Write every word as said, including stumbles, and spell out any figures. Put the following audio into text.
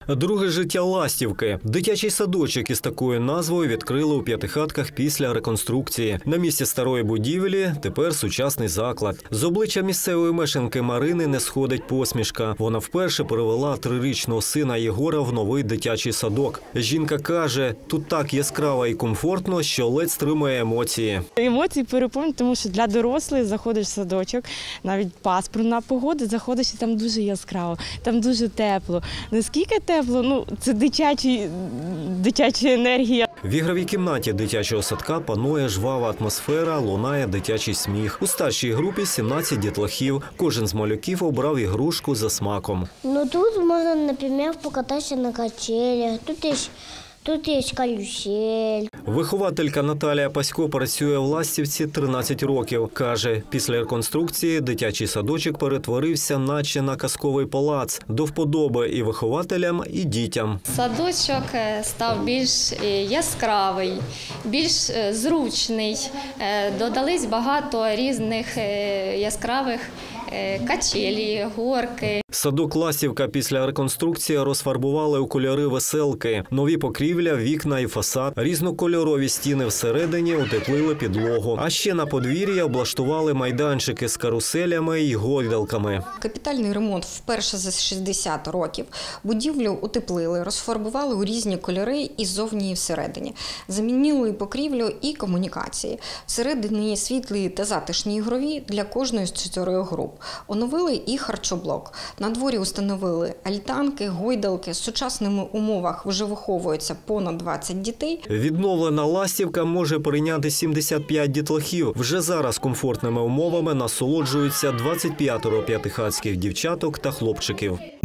Друге життя Ластівки. Дитячий садочок із такою назвою відкрили у П'ятихатках після реконструкції. На місці старої будівлі тепер сучасний заклад. З обличчя місцевої мешканки Марини не сходить посмішка. Вона вперше перевела трирічного сина Єгора в новий дитячий садок. Жінка каже, тут так яскраво і комфортно, що ледь стримує емоції. Емоції переповнюють, тому що для дорослих заходиш в садочок, навіть пасмурна погода, заходиш і там дуже яскраво, там дуже тепло. Наскільки тепло? Ну, це дитячі, дитяча енергія. В ігровій кімнаті дитячого садка панує жвава атмосфера, лунає дитячий сміх. У старшій групі сімнадцять дітлахів. Кожен з малюків обрав ігрушку за смаком. Ну тут можна, наприклад, покататися на качелях, тут є, тут є карусель. Вихователька Наталія Пасько працює в Ластівці тринадцять років. Каже, після реконструкції дитячий садочок перетворився наче на казковий палац. До вподоби і вихователям, і дітям. Садочок став більш яскравий, більш зручний. Додались багато різних яскравих качелі, горки. Садок Ластівка після реконструкції розфарбували у кольори веселки. Нові покрівля, вікна і фасад, різнокольорові стіни всередині, утеплили підлогу. А ще на подвір'ї облаштували майданчики з каруселями і гойдалками. Капітальний ремонт вперше за шістдесят років. Будівлю утеплили, розфарбували у різні кольори і ззовні, і всередині. Замінили покрівлю і комунікації. Всередині світлі та затишні ігрові для кожної з чотирьох груп. Оновили і харчоблок. На дворі установили альтанки, гойдалки. В сучасних умовах вже виховується понад двадцять дітей. Відновлена Ластівка може прийняти сімдесят п'ять дітлахів. Вже зараз комфортними умовами насолоджуються двадцять п'ятеро п'ятихатських дівчаток та хлопчиків.